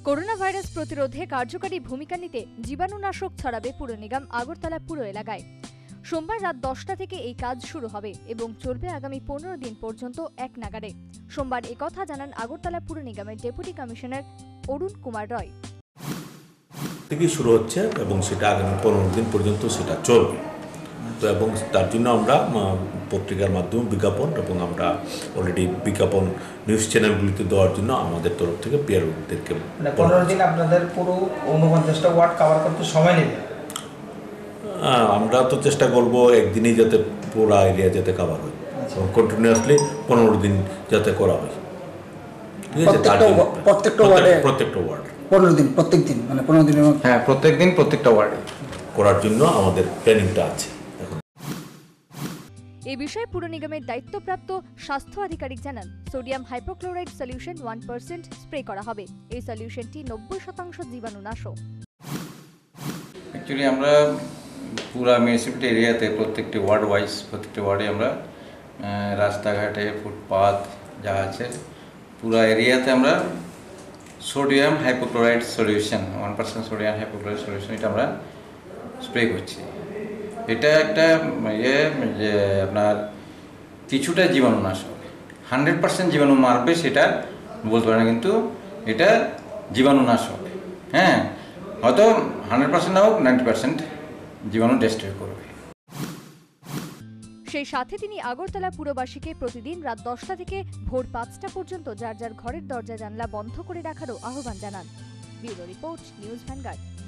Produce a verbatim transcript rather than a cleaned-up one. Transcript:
Corona virus প্রতিরোধে কার্যকরী ভূমিকা নিতে জীবাণুনাশক ছড়াবে পুর নিগম আগরতলা পুর এলাকায়। সোমবার রাত দশটা থেকে এই কাজ শুরু হবে এবং চলবে আগামী পনেরো দিন পর্যন্ত এক নাগারে। সোমবার একথা জানান আগরতলা পুর নিগমের ডেপুটি কমিশনার অরুণ কুমার রয়। থেকে শুরু হচ্ছে এবং সেটা আগামী পনেরো দিন পর্যন্ত সেটা চলবে। তো এবং তার জন্য আমরা পত্রিকার মাধ্যমে বিজ্ঞাপন এবং আমরা অলরেডি বিজ্ঞাপন নিউজ চ্যানেলগুলিতে দেওয়ার জন্য আমাদের তরফ থেকে পিআরওদেরকে পনেরো দিন আপনাদের পুরো ঊনপঞ্চাশটা ওয়ার্ড কভার করতে সময় নেবে। আমরা তো চেষ্টা করব একদিনেই যাতে পুরো এরিয়া যাতে কভার হয় এবং কন্টিনিউয়াসলি পনেরো দিন যাতে করা হয়। ঠিক আছে, প্রত্যেকটা ওয়ার্ডে প্রত্যেকটা ওয়ার্ডে পনেরো দিন প্রত্যেক দিন মানে পনেরো দিনের মধ্যে হ্যাঁ প্রত্যেক দিন প্রত্যেকটা ওয়ার্ডে করার জন্য আমাদের প্ল্যানিংটা আছে। এই বিষয়ে পুর নিগমের দায়িত্বপ্রাপ্ত স্বাস্থ্য আধিকারিক জানান, sodium hypochlorite solution one percent spray করা হবে। এই সলিউশনটি নব্বই শতাংশ জীবাণুনাশক। অ্যাকচুয়ালি আমরা পুরা মিউনিসিপ্যালিটি এরিয়াতে প্রত্যেকটি ওয়ার্ড ওয়াইজ প্রত্যেকটি ওয়ার্ডে আমরা রাস্তাঘাটে ফুটপাথ যা আছে পুরা এরিয়াতে আমরা sodium hypochlorite solution one percent sodium hypochlorite solution এটা আমরা স্প্রে করছি। এটা একটা ইয়ে যে আপনার কিছুটা জীবাণুনাশক, হান্ড্রেড পার্সেন্ট জীবাণু মারবে সেটা বলতে পারে না, কিন্তু এটা জীবাণুনাশক। হ্যাঁ, হয়তো হান্ড্রেড পার্সেন্ট না হোক নাইনটি পার্সেন্ট জীবাণু ডেস্ট্রয় করবে। সেই সাথে তিনি আগরতলা পুরবাসীকে প্রতিদিন রাত দশটা থেকে ভোর পাঁচটা পর্যন্ত যার যার ঘরের দরজা জানলা বন্ধ করে রাখারও আহ্বান জানান। Bureau report, news vanguard.